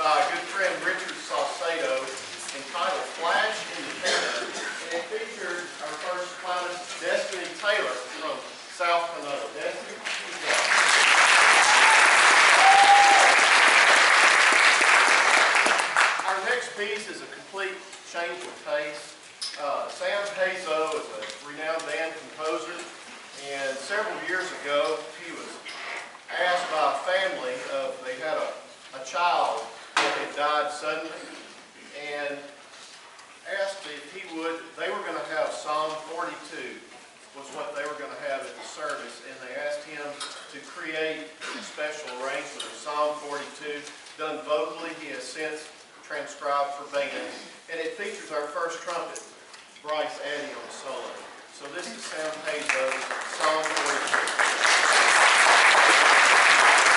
by a good friend Richard Saucedo entitled Flash in the Pan, and it features our first flautist, Destiny Taylor from South Canada. Destiny, please go. Our next piece is a complete change of pace. Sam Hazo is a renowned band composer, and several years ago he was asked by a family they had a child that had died suddenly, and asked if they were going to have Psalm 42 was what they were going to have at the service, and they asked him to create a special arrangement of Psalm 42 done vocally. He has since transcribed for band, and it features our first trumpet, Bryce Addy, on solo. So this is Sam Hazo's Psalm 42.